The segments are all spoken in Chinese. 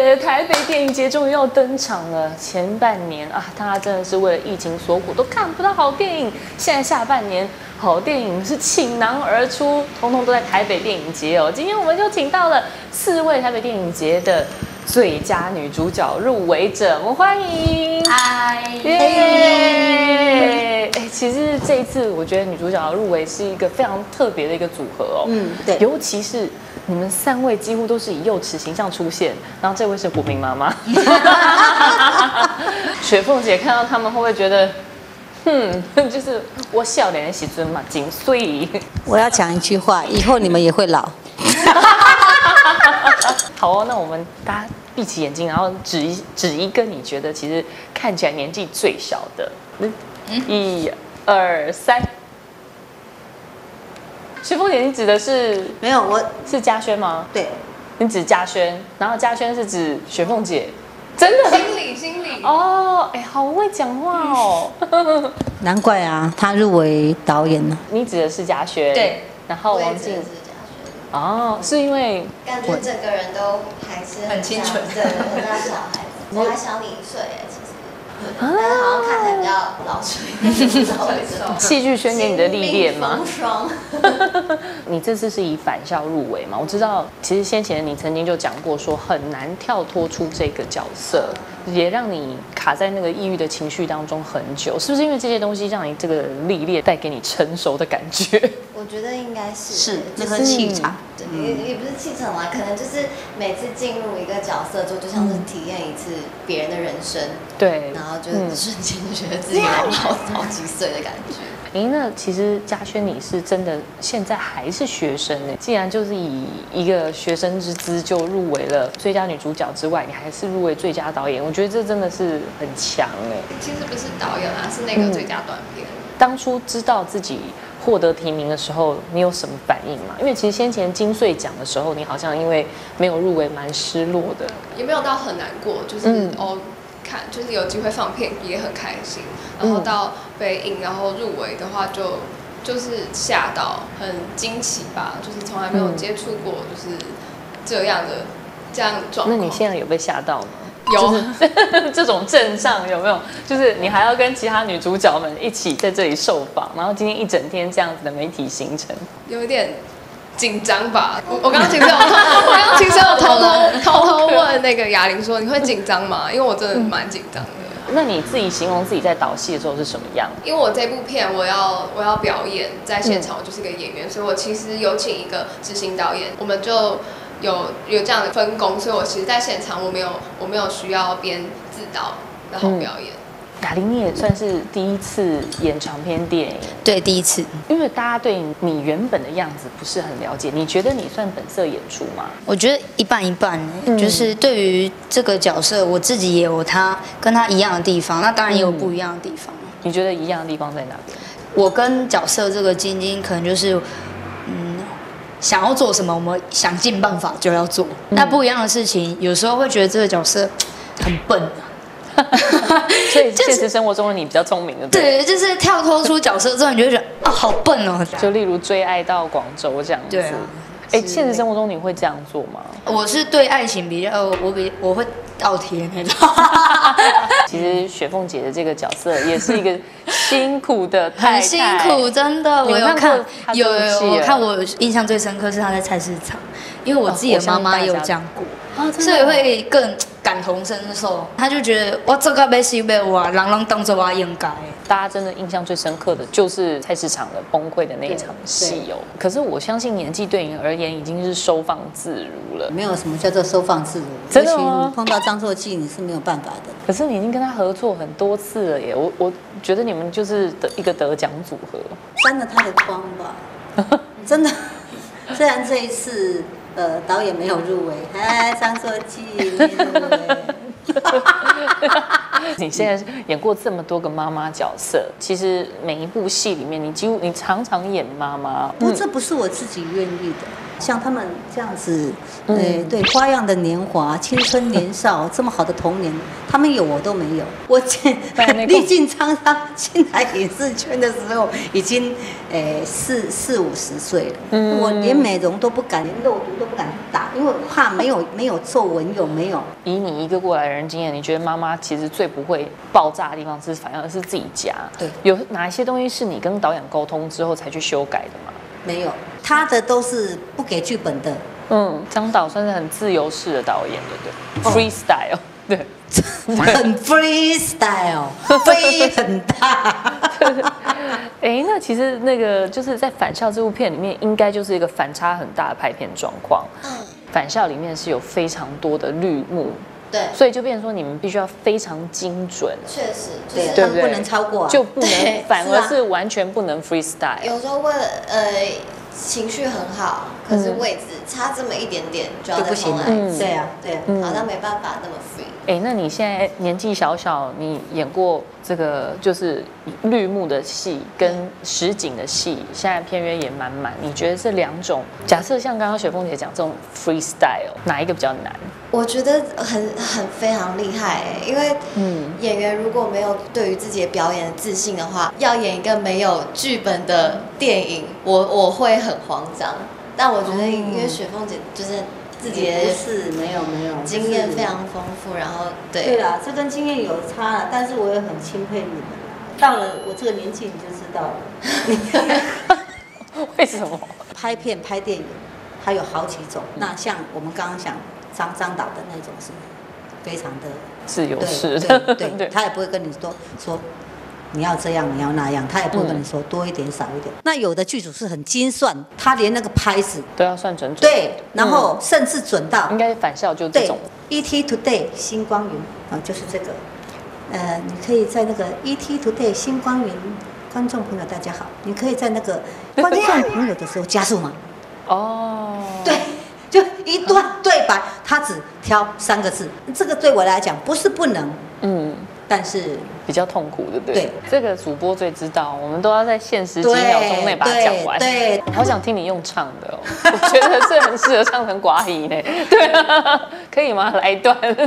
的台北电影节终于要登场了。前半年啊，大家真的是为了疫情所苦，都看不到好电影。现在下半年好电影是倾囊而出，通通都在台北电影节哦。今天我们就请到了4位台北电影节的最佳女主角入围者，我们欢迎。 嗨， 耶！其实这一次我觉得女主角入围是一个非常特别的一个组合哦。 对， 尤其是你们3位几乎都是以幼齿形象出现，然后这位是国民妈妈。雪凤姐看到他们会不会觉得，就是我笑脸的喜尊嘛，紧碎。 我要讲一句话，以后你们也会老。 好哦，那我们大家闭起眼睛，然后指一个你觉得其实看起来年纪最小的，1、2、3。雪凤姐，你指的是没有，我是嘉轩吗？ 对， 你指嘉轩，然后嘉轩是指雪凤姐，真的？ 心理哦，好会讲话哦。 难怪啊，他入围导演呢。 你指的是嘉轩， 对， 然后王静哦，是因是因为感觉整个人都还是很清纯对，很像小孩子，我还小你1岁哎，其实，但是好像看起来比较老成，不知道为什么。 戏剧圈给你的历练吗？ 风霜。 你这次是以返校入围嘛？我知道，其实先前你曾经就讲过，说很难跳脱出这个角色，也让你卡在那个抑郁的情绪当中很久，是不是因为这些东西让你这个历练带给你成熟的感觉？ 我觉得应该是那个气场， 对，也不是气场啦，可能就是每次进入一个角色之后，就像是体验一次别人的人生， 对， 然后就瞬间就觉得自己老几岁的感觉。 那其实嘉轩你是真的现在还是学生呢？既然就是以一个学生之姿就入围了最佳女主角之外，你还是入围最佳导演，我觉得这真的是很强哎。 其实不是导演啊，是那个最佳短片。 当初知道自己获得提名的时候，你有什么反应吗？因为其实先前金穗奖的时候，你好像因为没有入围蛮失落的， 也没有到很难过，就是看就是有机会放片也很开心，然后到北影然后入围的话就是吓到很惊奇吧，就是从来没有接触过就是这样的状况。 那你现在有被吓到吗？ 有， 就是这种阵仗有没有？就是你还要跟其他女主角们一起在这里受访，然后今天一整天这样子的媒体行程， 有一点紧张吧。我刚刚其实有偷偷问那个雅玲说，你会紧张吗？因为我真的蛮紧张的。 那你自己形容自己在导戏的时候是什么样？ 因为我这部片我要表演，在现场我就是个演员，所以我其实有请一个执行导演，我们就有这样的分工，所以我其实在现场我没有需要编自导然后表演。 雅玲，你也算是第一次演长篇电影， 对，第一次。 因为大家对你原本的样子不是很了解，你觉得你算本色演出吗？ 我觉得一半一半，就是对于这个角色，我自己也有跟他一样的地方，那当然也有不一样的地方。 你觉得一样的地方在哪边？ 我跟角色这个晶晶可能就是，想要做什么，我们想尽办法就要做。那不一样的事情，有时候会觉得这个角色很笨。 所以现实生活中的你比较聪明的， 对，就是跳脱出角色之后，你就会觉得好笨哦。 就例如追爱到广州这样子。 对啊。 现实生活中你会这样做吗？ 我是对爱情比较，我会倒贴那种。 其实雪凤姐的这个角色也是一个辛苦的太太， 很辛苦，真的。我有看，我看我印象最深刻是她在菜市场，因为我自己的妈妈也有这样过，所以会更感同身受。她就觉得我这个要死要活，人当作我应该。 大家真的印象最深刻的就是菜市场的崩溃的那一场戏哦。可是我相信年纪对你而言已经是收放自如了。 没有什么叫做收放自如， 真的吗？ 你碰到张作骥你是没有办法的。 可是你已经跟他合作很多次了耶，我觉得你们就是一个得奖组合， 沾了他的光吧，真的。虽然这一次导演没有入围，张作骥没入围。 你现在演过这么多个妈妈角色，其实每一部戏里面，你常常演妈妈。 这不是我自己愿意的。像他们这样子，对，花样的年华、青春年少，这么好的童年，他们有我都没有。我历尽沧桑进来影视圈的时候，已经四五十岁了。我连美容都不敢，连肉毒都不敢打，因为怕没有皱纹，有没有？ 以你一个过来人经验，你觉得妈妈其实最不会爆炸的地方反而是自己家。 对， 有哪一些东西是你跟导演沟通之后才去修改的吗？ 没有，他的都是不给剧本的。 张导算是很自由式的导演，对不对？freestyle，对， 很 freestyle， 飞很大。 那其实那个就是在《返校》这部片里面，应该就是一个反差很大的拍片状况。《返校》里面是有非常多的绿幕。 对， 所以就变成说你们必须要非常精准， 确实， 对不对？ 不能超过， 就不能，反而是完全不能 freestyle。 有时候为了情绪很好，可是位置差这么一点点就要不行了。对啊， 好像没办法那么 free。 那你现在年纪小小，你演过这个就是绿幕的戏跟实景的戏，现在片约也满满。你觉得这两种，假设像刚刚雪凤姐讲这种 freestyle， 哪一个比较难？ 我觉得很非常厉害因为演员如果没有对于自己的表演的自信的话，要演一个没有剧本的电影，我会很慌张。但我觉得因为雪凤姐就是自己的没有经验非常丰富，然后对啦，这跟经验有差了，但是我也很钦佩你们。到了我这个年纪，你就知道了。 为什么？ 拍片拍电影，它有好几种。那像我们刚刚讲张导的那种是非常的自由式， 对，他也不会跟你说你要这样，你要那样，他也不会跟你说多一点少一点。那有的剧组是很精算，他连那个拍子都要算准。 对，然后甚至准到应该返校就这种。 ET Today 星光云就是这个。你可以在那个 ET Today 星光云，观众朋友大家好，你可以在那个观众朋友的时候加速吗？对。就一段对白，他只挑3个字，这个对我来讲不是不能，但是比较痛苦，对不对？ 对， 这个主播最知道，我们都要在限时几秒钟内把它讲完。对，好想听你用唱的我觉得这很适合唱成寡语呢。对啊，可以吗？来一段。 ET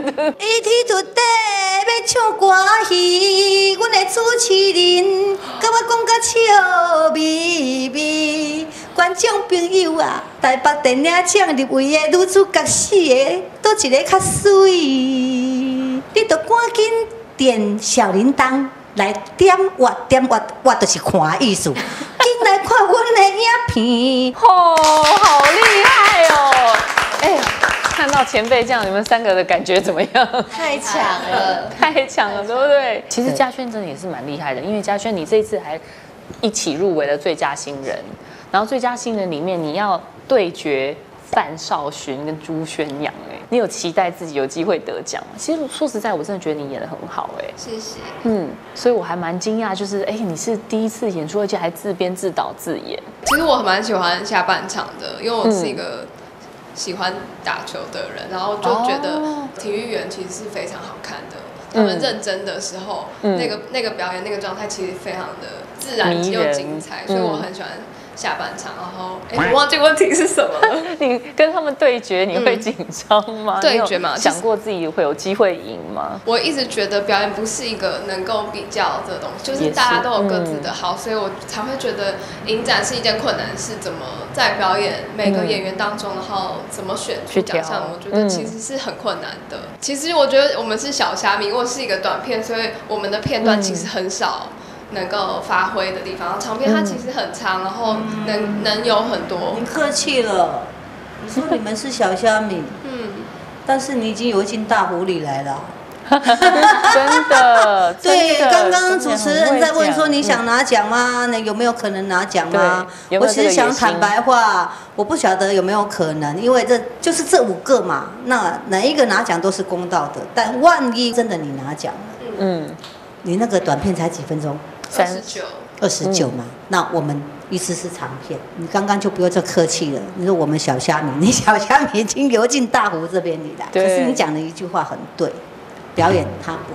Today 要唱歌戏，阮的主持人甲我讲甲笑眯眯，观众朋友啊，台北电影奖入围的女主角4个，倒一个较水？你着赶紧点小铃铛来点我就是看意思，紧来看阮的影片。 好厉害哦！看到前辈这样，你们3个的感觉怎么样？ 太强了， 太强了，对不对？其实嘉轩真的也是蛮厉害的，因为嘉轩你这一次还一起入围了最佳新人，然后最佳新人里面你要对决范少勋跟朱宣阳，你有期待自己有机会得奖吗？其实说实在，我真的觉得你演得很好， 谢谢。 所以我还蛮惊讶，就是你是第一次演出，而且还自编自导自演。 其实我蛮喜欢下半场的，因为我是一个喜欢打球的人，然后就觉得体育员其实是非常好看的。他们认真的时候，那个表演那个状态其实非常的自然又精彩，所以我很喜欢下半场。然后我忘记问题是什么了。 你跟他们对决，你会紧张吗？ 对决嘛， 想过自己会有机会赢吗？ 我一直觉得表演不是一个能够比较的东西，就是大家都有各自的好，所以我才会觉得影展是一件困难事。怎么在表演每个演员当中，然后怎么选出奖项，我觉得其实是很困难的。其实我觉得我们是小虾米，因为是一个短片，所以我们的片段其实很少能够发挥的地方。长片它其实很长，然后能有很多。 你客气了，你说你们是小虾米，但是你已经游进大湖里来了。 真的， 对，刚刚主持人在问说你想拿奖吗？那有没有可能拿奖吗？我其实想坦白话，我不晓得有没有可能，因为这就是这5个嘛，那哪一个拿奖都是公道的。但万一真的你拿奖了，你那个短片才几分钟？29嘛。那我们一次是长片，你刚刚就不用再客气了。你说我们小虾米，你小虾米已经游进大湖这边里来。可是你讲的一句话很对。表演它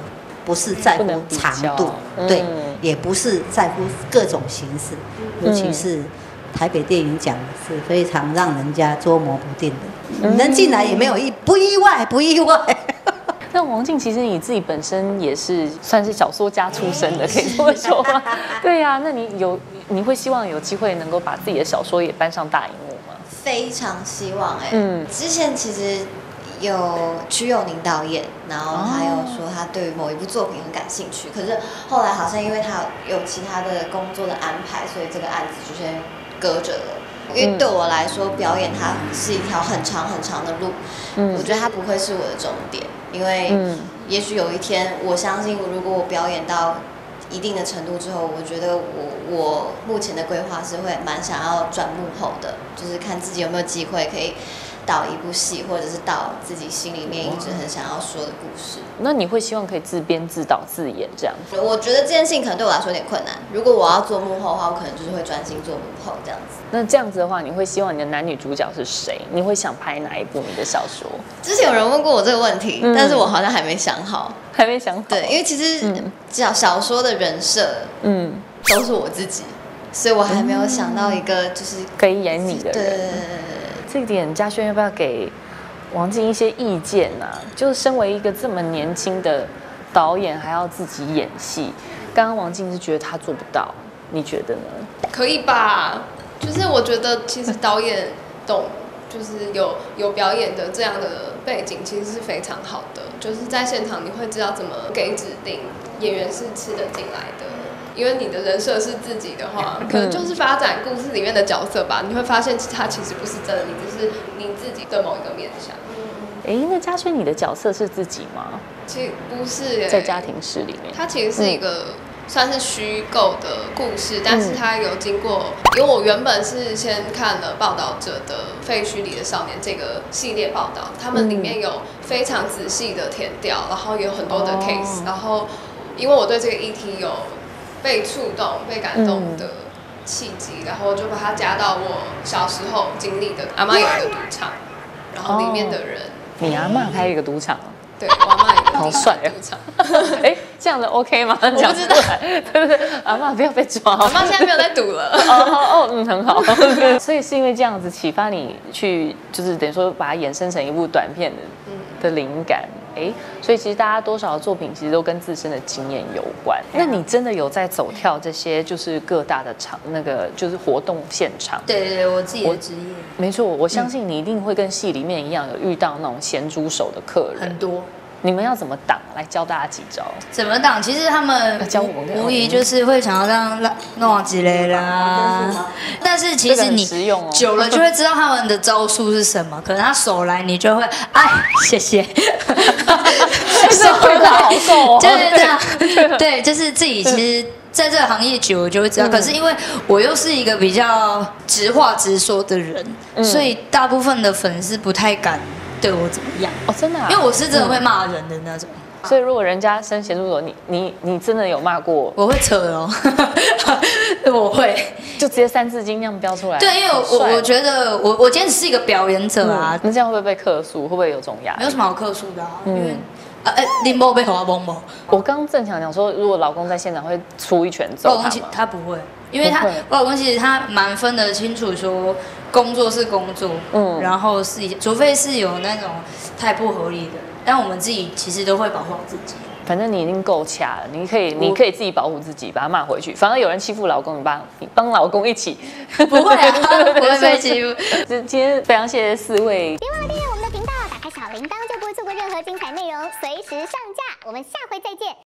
不是在乎长度，对，也不是在乎各种形式，尤其是台北电影奖是非常让人家捉摸不定的，能进来也没有不意外，不意外。 那王静，其实你自己本身也是算是小说家出身的，可以这么说吗？对呀，那你会希望有机会能够把自己的小说也搬上大荧幕吗？ 非常希望之前其实有瞿友宁导演，然后他有说他对于某一部作品很感兴趣，可是后来好像因为他有其他的工作的安排，所以这个案子就先搁着了。因为对我来说，表演它是一条很长很长的路，我觉得它不会是我的终点，因为也许有一天，我相信如果我表演到一定的程度之后，我觉得我目前的规划是会蛮想要转幕后的，就是看自己有没有机会可以导一部戏，或者是导自己心里面一直很想要说的故事。 那你会希望可以自编自导自演这样子？ 我觉得这件事情可能对我来说有点困难。如果我要做幕后的话，我可能就是会专心做幕后这样子。 那这样子的话，你会希望你的男女主角是谁？你会想拍哪一部你的小说？ 之前有人问过我这个问题，但是我好像还没想好。 还没想好？ 对，因为其实小说的人设，都是我自己，所以我还没有想到一个就是可以演你的人。 对。 这一点嘉轩要不要给王静一些意见啊？就是身为一个这么年轻的导演，还要自己演戏，刚刚王静是觉得他做不到，你觉得呢？ 可以吧？就是我觉得其实导演懂，就是有表演的这样的背景，其实是非常好的。就是在现场你会知道怎么给指令，演员是吃得进来的。因为你的人设是自己的话，可能就是发展故事里面的角色吧。你会发现他其实不是真的，你只是你自己的某一个面向。 那嘉轩，你的角色是自己吗？ 其实不是在家庭式里面， 它其实是一个算是虚构的故事，但是它有经过，因为我原本是先看了报道者的《废墟里的少年》这个系列报道，他们里面有非常仔细的填调，然后有很多的 case，然后因为我对这个议题有被触动、被感动的契机，然后就把它加到我小时候经历的。阿嬷有一个赌场，然后里面的人， 你阿嬷开一个赌场？ 对，我阿嬷有一个好帅赌场。 这样的 OK 吗？ 我不知道， 对，阿嬷不要被抓。 阿嬷现在没有在赌了。 很好。所以是因为这样子启发你去，就是等于说把它衍生成一部短片的灵感。所以其实大家多少的作品其实都跟自身的经验有关。那你真的有在走跳这些就是各大的场，那个就是活动现场？ 对，我自己的职业。 没错，我相信你一定会跟戏里面一样，有遇到那种咸猪手的客人。 很多。 你们要怎么挡？来教大家几招。 怎么挡？其实他们无疑就是会想要让弄之类啦。但是其实你久了就会知道他们的招数是什么。可能他手来，你就会谢谢。 手来好够， 就是这样。对，就是自己其实在这个行业久了就会知道。可是因为我又是一个比较直话直说的人，所以大部分的粉丝不太敢对我怎么样真的？ 因为我是真的会骂人的那种。 所以如果人家生咸猪手，你真的有骂过？ 我会扯我会就直接3字经那样标出来。 对，因为我觉得我今天是一个表演者啊， 那这样会不会被客诉？会不会有这种压力？ 没有什么好客诉的因为你没被好蒙吗？ 我刚正想讲说，如果老公在现场会出一拳揍他吗？ 他不会，因为我老公其实他蛮分得清楚，说工作是工作，然后除非是有那种太不合理的，但我们自己其实都会保护好自己。 反正你已经够掐了，你可以自己保护自己，把他骂回去。反而有人欺负老公，你帮老公一起， 不会不会被欺负。 今天非常谢谢4位， 别忘了订阅我们的频道，打开小铃铛就不会错过任何精彩内容，随时上架。我们下回再见。